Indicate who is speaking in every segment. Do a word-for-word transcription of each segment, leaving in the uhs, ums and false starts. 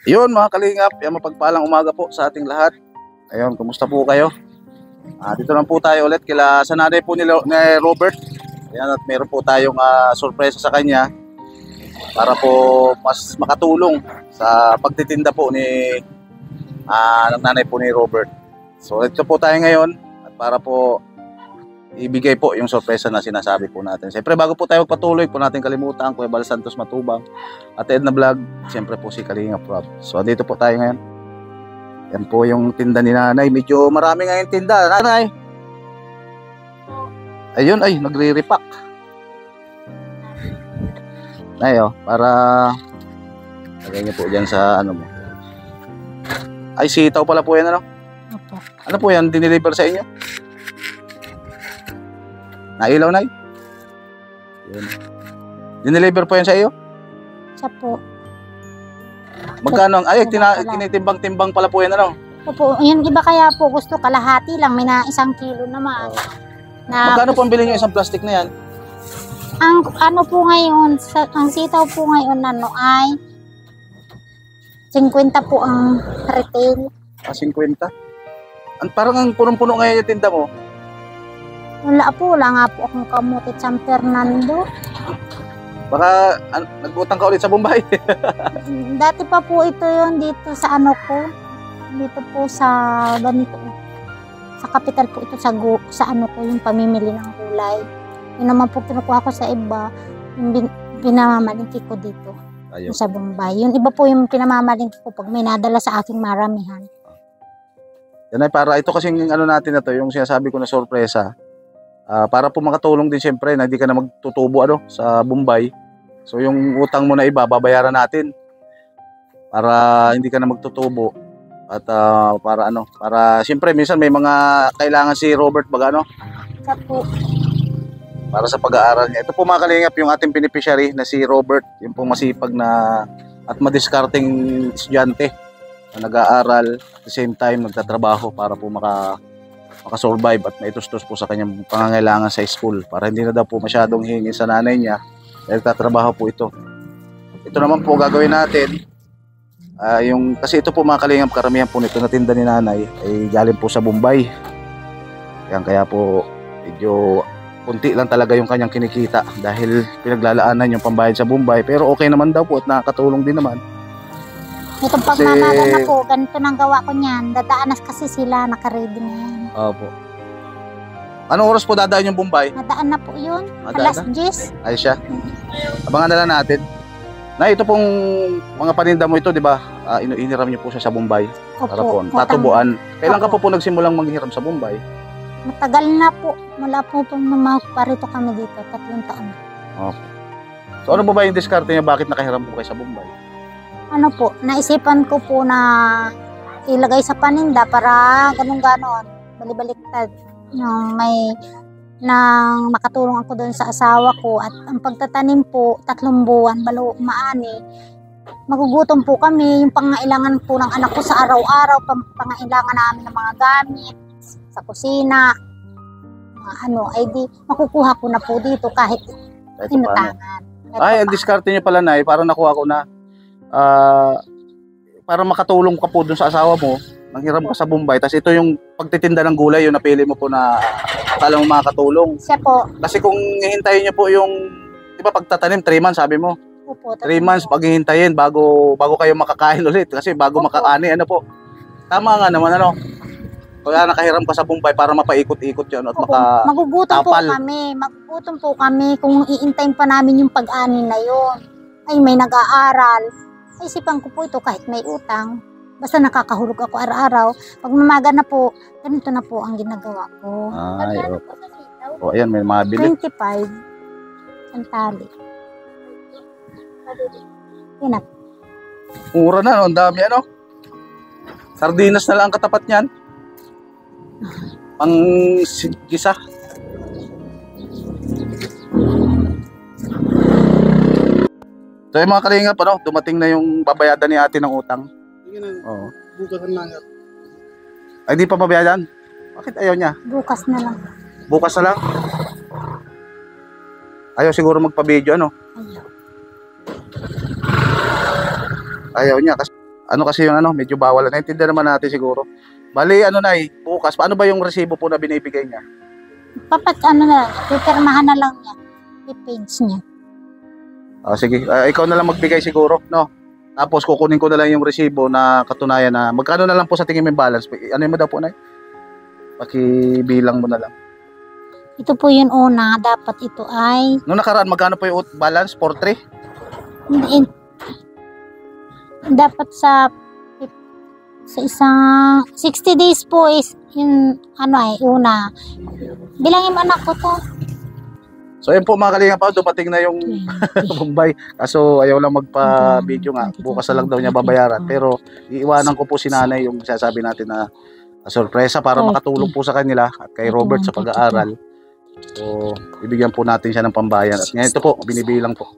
Speaker 1: Yun mga kalingap, yung mapagpalang umaga po sa ating lahat. Ayun, kumusta po kayo? Ah, dito lang po tayo ulit kila sa nanay po ni, ni Robert. Ayan, at meron po tayong uh, sorpresa sa kanya para po mas makatulong sa pagtitinda po ni uh, ng nanay po ni Robert. So ito po tayo ngayon at para po ibigay po yung sorpresa na sinasabi po natin. Siyempre bago po tayo magpatuloy, po natin kalimutan Kuya Bal Santos Matubang at Edna Vlog, siyempre po si Kalingap Rob. So dito po tayo ngayon. Yan po yung tinda ni nanay. Medyo marami nga yung tinda. Nanay! Ayun, ay, nagre-repack. Nay, oh, para lagay niyo po dyan sa ano mo. Ay, sitaw pala po yan, ano?
Speaker 2: Opo.
Speaker 1: Ano po yan, diniliver sa inyo? Nailaw, Nay? Yun. Diniliver po yan sa iyo?
Speaker 2: Siya po.
Speaker 1: Magkano? Ay, tina, tinitimbang-timbang pala po yan, ano?
Speaker 2: Opo, yung iba kaya po gusto kalahati lang, may na isang kilo naman.
Speaker 1: Oh.
Speaker 2: Na
Speaker 1: magkano po ang bilhin nyo isang plastic na yan?
Speaker 2: Ang ano po ngayon, sa, ang sitaw po ngayon ano ay fifty po ang retail.
Speaker 1: Ah, fifty? Ang, parang ang punong-puno ngayon yung tinda mo.
Speaker 2: Wala po, wala nga po akong kamuti San Fernando.
Speaker 1: Baka an, nag-utang ka ulit sa Bombay.
Speaker 2: Dati pa po ito yun dito sa ano ko. Dito po sa ganito. Sa kapital po ito sa, go, sa ano ko yung pamimili ng gulay. Yun naman po kinukuha ko sa iba. Yung bin, pinamamalingki ko dito. Ayun. Sa Bombay. Yung iba po yung pinamamalingki ko pag may nadala sa aking maramihan.
Speaker 1: Yan ay para ito kasing ano natin na to, yung sinasabi ko na sorpresa. Uh, para po makatulong din siyempre na hindi ka na magtutubo ano, sa Bombay. So yung utang mo na iba, babayaran natin. Para hindi ka na magtutubo. At uh, para ano, para siyempre minsan may mga kailangan si Robert baga ano.
Speaker 2: Sa po.
Speaker 1: Para sa pag-aaral niya. Ito po mga kalingap yung ating beneficiary na si Robert. Yung pong masipag na at madiskarteng estudyante na nag-aaral at the same time nagtatrabaho para po maka makasurvive at maitustos po sa kanyang pangangailangan sa school para hindi na daw po masyadong hingin sa nanay niya dahil tatrabaho po ito. Ito naman po gagawin natin uh, yung, kasi ito po mga kalingap karamihan po nito na tinda ni nanay ay galing po sa Bombay. Yan, kaya po medyo kunti lang talaga yung kanyang kinikita dahil pinaglalaanan yung pambayad sa Bombay, pero okay naman daw po at nakakatulong din naman.
Speaker 2: Itong pagmamala na po, ganito nang gawa ko niyan. Dadaanas kasi sila, nakaready na yan.
Speaker 1: Opo. Anong oras po dadaan yung Bombay?
Speaker 2: Nadaan na po yun.
Speaker 1: Nadaan
Speaker 2: Alas diyes.
Speaker 1: Ay siya. Abangan na lang natin. Na ito pong mga paninda mo ito, di ba? Uh, iniram niyo po siya sa Bombay.
Speaker 2: Opo.
Speaker 1: Para po, tatubuan. Kailan ka po po nagsimulang manghiram sa Bombay?
Speaker 2: Matagal na po. Mula po itong parito kami dito. Tatlong taon.
Speaker 1: Okay. So ano ba ba yung diskarte niya? Bakit nakahiram po kayo sa Bombay?
Speaker 2: Ano po, naisipan ko po na ilagay sa paninda para ganun-ganon, balibaliktad. Yung may nang makatulong ako doon sa asawa ko at ang pagtatanim po, tatlong buwan, balo maani. Magugutom po kami, yung pangailangan po ng anak ko sa araw-araw, pangailangan namin ng mga gamit sa kusina, mga ano, ay di makukuha ko na po dito kahit inutangan.
Speaker 1: Ay, ang diskarte niya pala na, parang nakuha ko na. Uh, para makatulong ka po dun sa asawa mo, nanghiram ka sa Bombay, tapos ito yung pagtitinda ng gulay, yung napili mo po na akala mo makakatulong.
Speaker 2: Siya po.
Speaker 1: Kasi kung hihintayin niyo po yung, di ba pagtatanim, three months sabi mo?
Speaker 2: Opo.
Speaker 1: three months paghihintayin bago bago kayo makakain ulit. Kasi bago Opo. Makaani, ano po. Tama nga naman, ano. Kaya nakahiram ka sa Bombay para mapaikot-ikot yun at
Speaker 2: Opo.
Speaker 1: maka
Speaker 2: Magugutom po kami. Magugutom po kami kung iintayin pa namin yung pag-ani na yun. Ay, may nag-aaral. Isipan ko po ito kahit may utang. Basta nakakahulog ako araw-araw. Pag mamaga na po, ganito na po ang ginagawa ko.
Speaker 1: Ay, okay. O, ayan, may mabili.
Speaker 2: twenty-five. Ang tali. Yan na.
Speaker 1: Mura na, ang dami ano. Sardinas na lang ang katapat niyan. Pang gisa. So yung mga kalingap, ano, dumating na yung babayadan ni ate ng utang. Oo.
Speaker 3: Bukas na lang.
Speaker 1: Ay, di pa babayadan? Bakit ayaw niya?
Speaker 2: Bukas na lang.
Speaker 1: Bukas na lang? Ayaw siguro magpa-video, ano?
Speaker 2: Ayaw.
Speaker 1: Ayaw niya kasi ano kasi yung ano, medyo bawal. Naintindihan naman natin siguro. Bali, ano na eh, bukas, paano ba yung resibo po na binibigay niya?
Speaker 2: Papat ano na, pipirmahan na lang niya. I-page niya.
Speaker 1: Ah, sige, ah, ikaw na lang magbigay siguro, no? Tapos kukunin ko na lang yung resibo na katunayan na magkano na lang po sa tingin mo yung balance. Ano mo daw po, Nay? Pakibilang mo na lang.
Speaker 2: Ito po yung una, dapat ito ay
Speaker 1: Noong nakaraan, magkano po yung balance? four three?
Speaker 2: hindi, dapat sa sa isang sixty days po is yung ano ay una. Bilangin mo anak ko to.
Speaker 1: So ayun po mga kalinga pa, dumating na yung Bombay. Kaso ayaw lang magpa-video nga. Bukas na lang daw niya babayaran. Pero iiwanan ko po si nanay yung sasabi natin na, na sorpresa para makatulong po sa kanila at kay Robert sa pag-aaral. So ibigyan po natin siya ng pambayan. At ngayon ito po, binibilang po.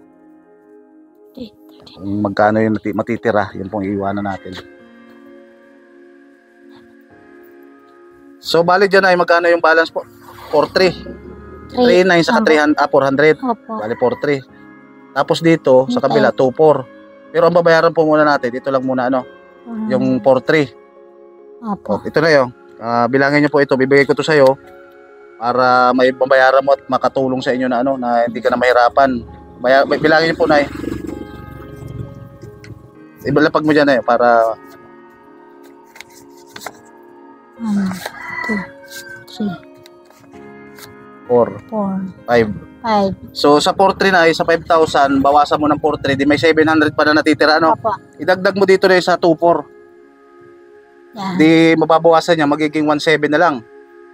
Speaker 1: Kung magkano yung matitira, yun pong iiwanan natin. So bali dyan ay magkano yung balance po? four three. three nine saka three hundred, ah, four hundred.
Speaker 2: Opo.
Speaker 1: Bali four three. Tapos dito sa kabila two four. Pero ang babayaran po muna natin, dito lang muna ano, uh-huh. yung four three.
Speaker 2: Opo.
Speaker 1: Ito na 'yo. Uh, bilangin niyo po ito, bibigay ko to sa iyo para may babayaran mo at makatulong sa inyo na ano, na hindi ka na mahirapan. Baya, bilangin niyo po, Nay. Ibalapag mo diyan na eh para
Speaker 2: one, two, three,
Speaker 1: four,
Speaker 2: four,
Speaker 1: five.
Speaker 2: five.
Speaker 1: So sa four three na ay sa five thousand, bawasan mo ng four three, di may seven hundred pa na natitira, ano?
Speaker 2: Opo.
Speaker 1: Idagdag mo dito na sa two four.
Speaker 2: Yan.
Speaker 1: Di mababawasan niya, magiging one seven na lang.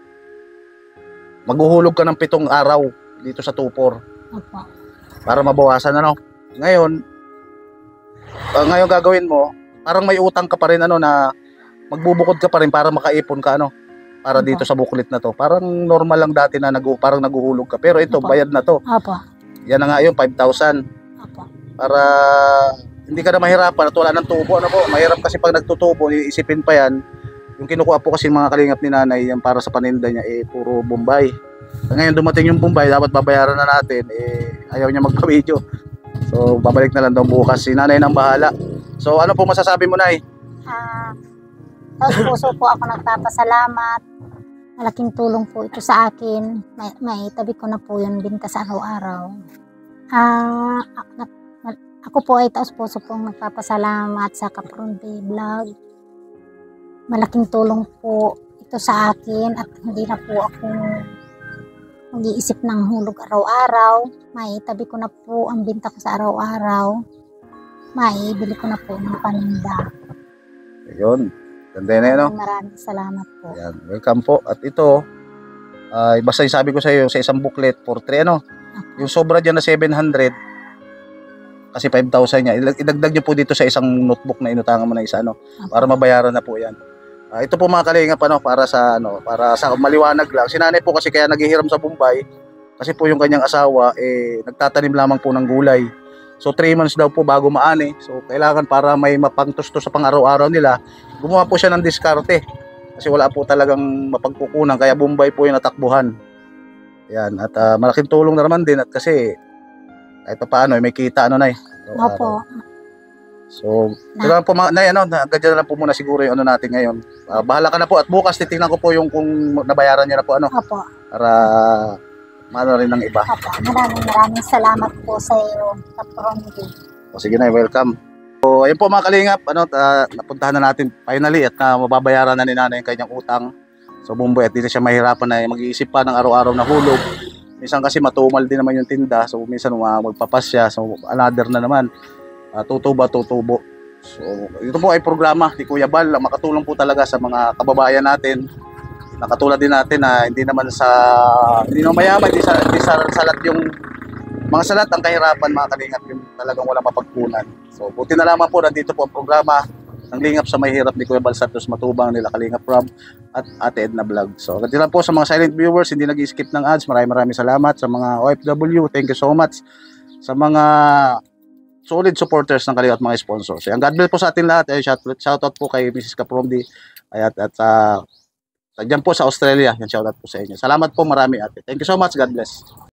Speaker 1: Maghuhulog ka ng pitong araw dito sa two four.
Speaker 2: Opo.
Speaker 1: Para mabawasan, ano? Ngayon, uh, ngayon gagawin mo, parang may utang ka pa rin, ano, na magbubukod ka pa rin para makaipon ka, ano? Para dito sa booklet na to. Parang normal lang dati na nagu, parang naguhulog ka. Pero ito,
Speaker 2: Opo.
Speaker 1: bayad na to.
Speaker 2: Opo.
Speaker 1: Yan na nga yun, five thousand.
Speaker 2: Opo.
Speaker 1: Para hindi ka na mahirapan at wala ng tubo. Ano po? Mahirap kasi pag nagtutubo, iisipin pa yan. Yung kinukuha po kasi mga kalingap ni nanay, yan para sa paninda niya, eh, puro Bombay. Ngayon dumating yung Bombay, dapat babayaran na natin. Eh, ayaw niya magpa-video. So, babalik na lang daw bukas. Si nanay nang bahala. So, ano po masasabi mo, Nay?
Speaker 2: Ah, taos puso po ako nagpapasalamat. Malaking tulong po ito sa akin. May, may tabi ko na po yun binta sa araw-araw. Ah, ako po ay taos puso pong nagpapasalamat sa Kapronde Vlog. Malaking tulong po ito sa akin at hindi na po ako mag-iisip ng hulog araw-araw. May tabi ko na po ang binta ko sa araw-araw. May bili ko na po ng paninda.
Speaker 1: Ayun. Ganda na yun, no?
Speaker 2: Maraming salamat po.
Speaker 1: Ayan, welcome po. At ito, uh, basta yung sabi ko sa iyo, sa isang booklet, four three, ano? Okay. Yung sobra dyan na seven hundred, kasi five thousand niya, idagdag niyo po dito sa isang notebook na inutangan mo na isa, ano? Okay. Para mabayaran na po yan. Uh, ito po mga kalingap, ano, para sa, ano, para sa maliwanag lang. Si nanay po kasi kaya naghihiram sa Bombay, kasi po yung kanyang asawa, eh, nagtatanim lamang po ng gulay. So three months daw po bago maani. So kailangan para may mapangtustos sa pang-araw-araw nila, gumawa po siya ng diskarte. Kasi wala po talagang mapagkukunan, kaya Bombay po yung natakbuhan. Yan, at uh, malaking tulong na naman din at kasi kahit pa paano may kita, ano, Nay. So,
Speaker 2: Opo.
Speaker 1: So, na po mga Nay, ano, ganyan na lang po muna siguro yung ano natin ngayon. Uh, bahala ka na po at bukas titingnan ko po yung kung nabayaran niya na po, ano.
Speaker 2: Opo.
Speaker 1: Para maano rin ng iba.
Speaker 2: Opo. Maraming maraming salamat po sa iyo, Kapronde.
Speaker 1: O sige na, welcome. So, ayun po mga kalingap, ano, uh, napuntahan na natin finally at na uh, mababayaran na ni nanay yung kanyang utang. So, Bombay at hindi siya mahirapan na mag-iisip pa ng araw-araw na hulog. Minsan kasi matumal din naman yung tinda. So, minsan uh, magpapas siya. So, another na naman. Uh, tutubo, tutubo. So, ito po ay programa ni Kuya Bal. Makatulong po talaga sa mga kababayan natin. Nakatulad din natin na hindi naman sa, hindi naman mayaman, hindi, sa, hindi sa, salat yung mga salat ang kahirapan, mga kalingap, yung talagang walang mapagkunan. So, buti na lamang po, nandito po ang programa ng Lingap sa May Hirap ni Kuya Bal Santos Matubang, nila Kalingap Rob at Ate Edna Vlog. So, ganyan lang po sa mga silent viewers, hindi nag-skip ng ads. Maraming maraming salamat sa mga O F W. Thank you so much sa mga solid supporters ng Kalingap at mga sponsors. So, ang God bless po sa atin lahat. Ay, shout, shout out po kay Missus Kapronde at, at uh, dyan po sa Australia. Yan, shout out po sa inyo. Salamat po marami, ate. Thank you so much. God bless.